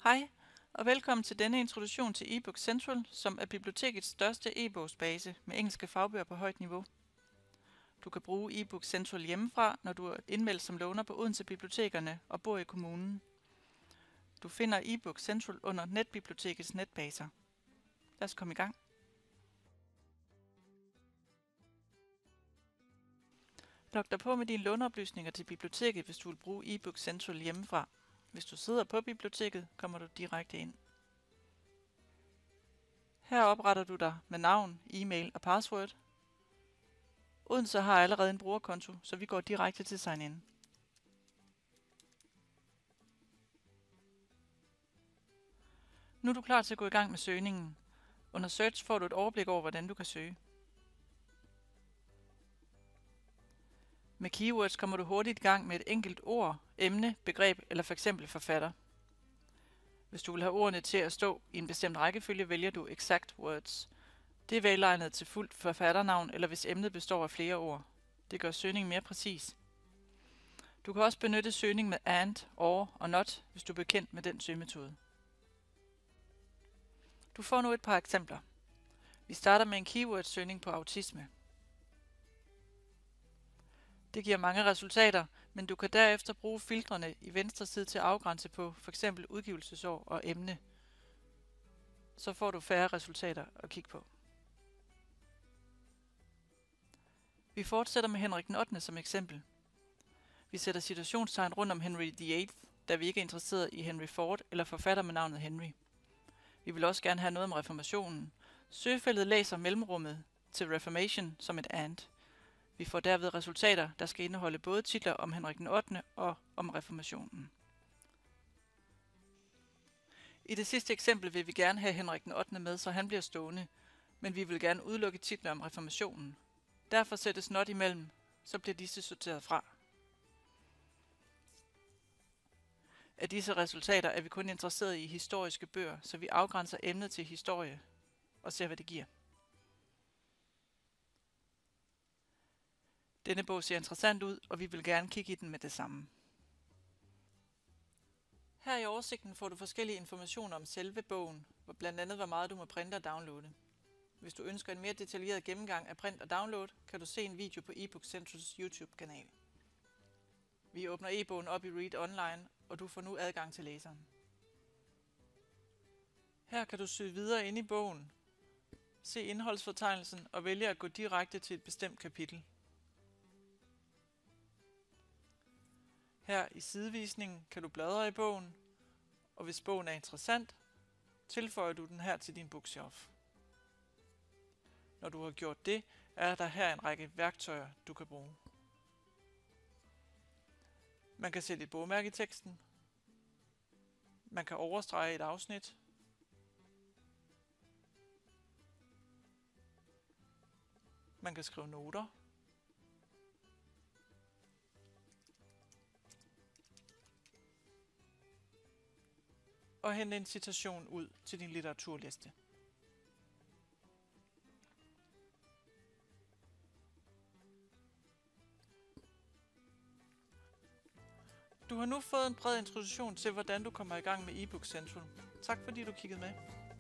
Hej, og velkommen til denne introduktion til eBook Central, som er bibliotekets største e-bogsbase med engelske fagbøger på højt niveau. Du kan bruge eBook Central hjemmefra, når du er indmeldt som låner på Odense Bibliotekerne og bor i kommunen. Du finder eBook Central under netbibliotekets netbaser. Lad os komme i gang. Log dig på med dine låneoplysninger til biblioteket, hvis du vil bruge eBook Central hjemmefra. Hvis du sidder på biblioteket, kommer du direkte ind. Her opretter du dig med navn, e-mail og password. Odense har allerede en brugerkonto, så vi går direkte til sign in. Nu er du klar til at gå i gang med søgningen. Under Search får du et overblik over, hvordan du kan søge. Med keywords kommer du hurtigt i gang med et enkelt ord, emne, begreb eller f.eks. forfatter. Hvis du vil have ordene til at stå i en bestemt rækkefølge, vælger du Exact Words. Det er velegnet til fuldt forfatternavn eller hvis emnet består af flere ord. Det gør søgningen mere præcis. Du kan også benytte søgning med and, or og not, hvis du er bekendt med den søgemetode. Du får nu et par eksempler. Vi starter med en keyword-søgning på autisme. Det giver mange resultater, men du kan derefter bruge filtrene i venstre side til at afgrænse på f.eks. udgivelsesår og emne. Så får du færre resultater at kigge på. Vi fortsætter med Henrik den 8. som eksempel. Vi sætter citationstegn rundt om Henry VIII, da vi ikke er interesseret i Henry Ford eller forfatter med navnet Henry. Vi vil også gerne have noget om reformationen. Søgefeltet læser mellemrummet til Reformation som et and. Vi får derved resultater, der skal indeholde både titler om Henrik den 8. og om reformationen. I det sidste eksempel vil vi gerne have Henrik den 8. med, så han bliver stående, men vi vil gerne udelukke titler om reformationen. Derfor sættes not imellem, så bliver disse sorteret fra. Af disse resultater er vi kun interesseret i historiske bøger, så vi afgrænser emnet til historie og ser, hvad det giver. Denne bog ser interessant ud, og vi vil gerne kigge i den med det samme. Her i oversigten får du forskellige informationer om selve bogen, hvor blandt andet hvor meget du må printe og downloade. Hvis du ønsker en mere detaljeret gennemgang af print og download, kan du se en video på eBook Centrals YouTube-kanal. Vi åbner e-bogen op i Read Online, og du får nu adgang til læseren. Her kan du søge videre ind i bogen, se indholdsfortegnelsen og vælge at gå direkte til et bestemt kapitel. Her i sidevisningen kan du bladre i bogen, og hvis bogen er interessant, tilføjer du den her til din bookshelf. Når du har gjort det, er der her en række værktøjer, du kan bruge. Man kan sætte et bogmærke i teksten. Man kan overstrege et afsnit. Man kan skrive noter. Og hente en citation ud til din litteraturliste. Du har nu fået en bred introduktion til, hvordan du kommer i gang med eBook Central. Tak fordi du kiggede med.